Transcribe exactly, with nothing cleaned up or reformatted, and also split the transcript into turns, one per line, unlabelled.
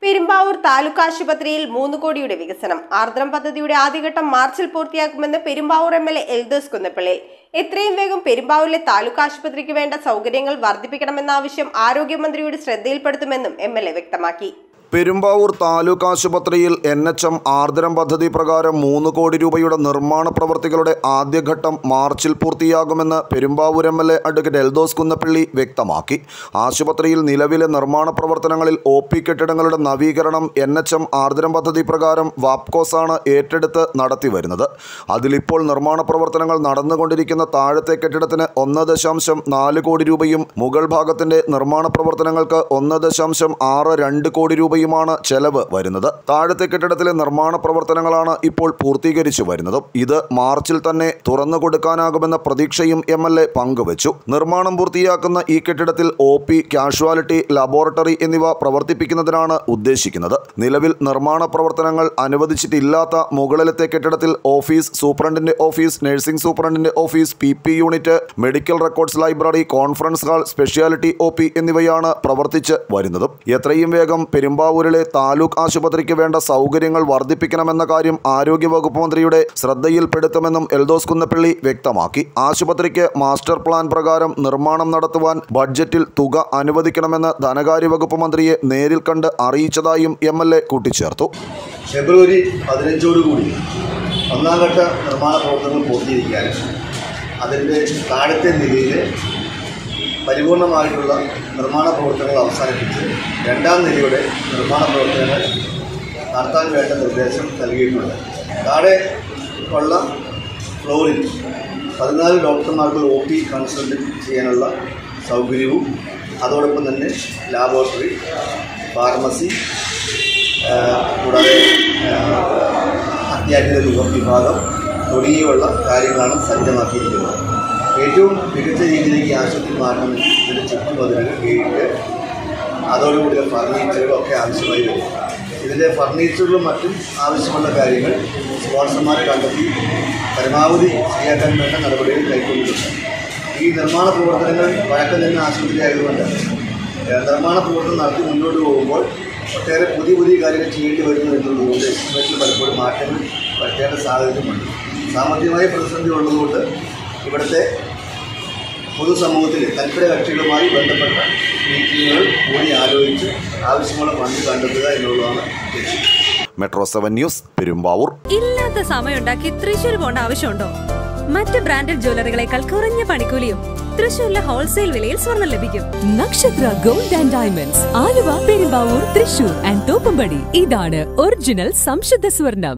പെരുമ്പാവൂർ താലൂക്ക് ആശുപത്രിയിൽ മൂന്ന് കോടിയുടെ വികസനം. ആർദ്രം പദ്ധതിയുടെ ആദ്യഘട്ടം മാർച്ചിൽ പൂർത്തിയാക്കുമെന്ന് Perumbavoor M L A Eldhose Kunnappilly. എത്രയും വേഗം പെരുമ്പാവൂരിലെ താലൂക്ക് ആശുപത്രിക്ക് വേണ്ട സൗകര്യങ്ങൾ വർദ്ധിപ്പിക്കണമെന്ന ആവശ്യം ആരോഗ്യമന്ത്രിയുടെ ശ്രദ്ധയിൽപ്പെടുത്തുമെന്നും എം എൽ എ വ്യക്തമാക്കി.
പെരുമ്പാവൂർ താലൂക്ക് ആശുപത്രിയിൽ എൻ എച്ച് എം ആർദ്രം പദ്ധതി പ്രകാരം മൂന്ന് കോടി രൂപയുടെ നിർമ്മാണ പ്രവർത്തികളുടെ ആദ്യഘട്ടം മാർച്ചിൽ പൂർത്തിയാകുമെന്ന് Perumbavoor M L A advocate Eldhose Kunnappilly വ്യക്തമാക്കി. ആശുപത്രിയിൽ നിലവിലെ നിർമ്മാണ പ്രവർത്തനങ്ങളിൽ ഒ പി കെട്ടിടങ്ങളുടെ നവീകരണം എൻ എച്ച് എം ആർദ്രം പദ്ധതി പ്രകാരം വാപ്കോസാണ് ഏറ്റെടുത്ത് നടത്തിവരുന്നത്. അതിലിപ്പോൾ നിർമ്മാണ പ്രവർത്തനങ്ങൾ നടന്നുകൊണ്ടിരിക്കുന്ന താഴത്തെ കെട്ടിടത്തിന് ഒന്ന് ദശാംശം നാല് കോടി രൂപയും മുകൾ ഭാഗത്തിന്റെ നിർമ്മാണ പ്രവർത്തനങ്ങൾക്ക് ഒന്ന് ദശാംശം ആറ് രണ്ട് കോടി രൂപ ാണ് ചെലവ് വരുന്നത്. താഴത്തെ കെട്ടിടത്തിലെ നിർമ്മാണ പ്രവർത്തനങ്ങളാണ് ഇപ്പോൾ പൂർത്തീകരിച്ചു വരുന്നതും. ഇത് മാർച്ചിൽ തന്നെ തുറന്നു കൊടുക്കാനാകുമെന്ന പ്രതീക്ഷയും എം എൽ എ പങ്കുവച്ചു. നിർമ്മാണം പൂർത്തിയാക്കുന്ന ഈ കെട്ടിടത്തിൽ ഒ പി, കാഷ്വാലിറ്റി, ലബോറട്ടറി എന്നിവ പ്രവർത്തിപ്പിക്കുന്നതിനാണ് ഉദ്ദേശിക്കുന്നത്. നിലവിൽ നിർമ്മാണ പ്രവർത്തനങ്ങൾ അനുവദിച്ചിട്ടില്ലാത്ത മുകളിലത്തെ കെട്ടിടത്തിൽ ഓഫീസ്, സൂപ്രണ്ടിന്റെ ഓഫീസ്, നഴ്സിംഗ് സൂപ്രണ്ടിന്റെ office, P P unit, medical records library, conference hall, speciality O P എന്നിവയാണ് പ്രവർത്തിച്ച് വരുന്നതും. എത്രയും വേഗം പെരുമ്പാവൂർ ൂരിലെ താലൂക്ക് ആശുപത്രിക്ക് വേണ്ട സൗകര്യങ്ങൾ വർദ്ധിപ്പിക്കണമെന്ന കാര്യം ആരോഗ്യവകുപ്പ് മന്ത്രിയുടെ ശ്രദ്ധയിൽപ്പെടുത്തുമെന്നും എൽദോസ് കുന്നപ്പള്ളി വ്യക്തമാക്കി. ആശുപത്രിക്ക് മാസ്റ്റർ പ്ലാൻ പ്രകാരം നിർമ്മാണം നടത്തുവാൻ ബഡ്ജറ്റിൽ തുക അനുവദിക്കണമെന്ന് ധനകാര്യ വകുപ്പ് മന്ത്രിയെ നേരിൽ കണ്ട് അറിയിച്ചതായും എം എൽ എ കൂട്ടിച്ചേർത്തു.
ഫെബ്രുവരി പതിനഞ്ചോടുകൂടി ഒന്നാം ഘട്ട നിർമ്മാണ പ്രവർത്തനങ്ങൾ പൂർത്തീകരിക്കാനും അതിൻ്റെ താഴത്തെ നിലയിലെ പരിപൂർണമായിട്ടുള്ള നിർമ്മാണ പ്രവർത്തനങ്ങൾ അവസാനിപ്പിച്ച് രണ്ടാം നിലയുടെ നിർമ്മാണ പ്രവർത്തനങ്ങൾ നടത്താൻ വേണ്ട നിർദ്ദേശം നൽകിയിട്ടുണ്ട്. താഴെ ഉള്ള ഫ്ലോറിൽ പതിനാല് ഡോക്ടർമാർക്ക് ഒ പി കൺസൾട്ട് ചെയ്യാനുള്ള സൗകര്യവും അതോടൊപ്പം തന്നെ ലാബോറട്ടറി, ഫാർമസി, കൂടാതെ അത്യാഹിത വിഭാഗം തുടങ്ങിയുള്ള കാര്യങ്ങളാണ് സജ്ജമാക്കിയിരിക്കുന്നത്. ഏറ്റവും മികച്ച രീതിയിലേക്ക് ആശുപത്രി മാറണമെന്ന് ഇതിൻ്റെ ചുറ്റുമതിലുകൾ ഗേറ്റ്, അതോടുകൂടിയ ഫർണിച്ചറുകളൊക്കെ ആവശ്യമായി വരും. ഇതിൻ്റെ ഫർണിച്ചറുകളും മറ്റും ആവശ്യമുള്ള കാര്യങ്ങൾ സ്പോൺസർമാരെ കണ്ടെത്തി പരമാവധി ശരിയാക്കാൻ വേണ്ട നടപടികൾ കൈക്കൊണ്ടിട്ടുണ്ട്. ഈ നിർമ്മാണ പ്രവർത്തനങ്ങൾ വഴക്കം തന്നെ ആശുപത്രി ആയതുകൊണ്ട് നിർമ്മാണ പ്രവർത്തനം നടത്തി മുന്നോട്ട് പോകുമ്പോൾ ഒട്ടേറെ പുതിയ പുതിയ കാര്യങ്ങൾ ചെയ്യേണ്ടി വരുന്നു എന്നുള്ളതുകൊണ്ട് എസ്റ്റിമേറ്റിൽ പലപ്പോഴും മാറ്റങ്ങൾ വരുത്തേണ്ട സാഹചര്യമുണ്ട്. സാമ്പത്തികമായ പ്രതിസന്ധി ഉള്ളതുകൊണ്ട് ഇവിടുത്തെ പൊതുസമൂഹത്തിൽ തൽപര കക്ഷികളുമായി ബന്ധപ്പെട്ട മീറ്റിങ്ങുകൾ കൂടി ആലോചിച്ച് ആവശ്യമുള്ള ഫണ്ട് കണ്ടെത്തുക എന്നുള്ളതാണ് ലക്ഷ്യം.
Metro seven news, Perumbavoor.
ഇല്ലാത്ത സമയമുണ്ടാക്കി തൃശ്ശൂർ പോകേണ്ട ആവശ്യമുണ്ടോ? മറ്റ് ബ്രാൻഡഡ് ജ്വല്ലറികളെക്കാൾ കുറഞ്ഞ പണിക്കൂലിയും തൃശ്ശൂരിലെ ഹോൾസെയിൽ വിലയിൽ സ്വർണ്ണം ലഭിക്കും.
Nakshatra gold and diamonds, Aluva, Perumbavoor, Thrissur and Thoppumpady. ഇതാണ് ഒറിജിനൽ സംശുദ്ധ സ്വർണം.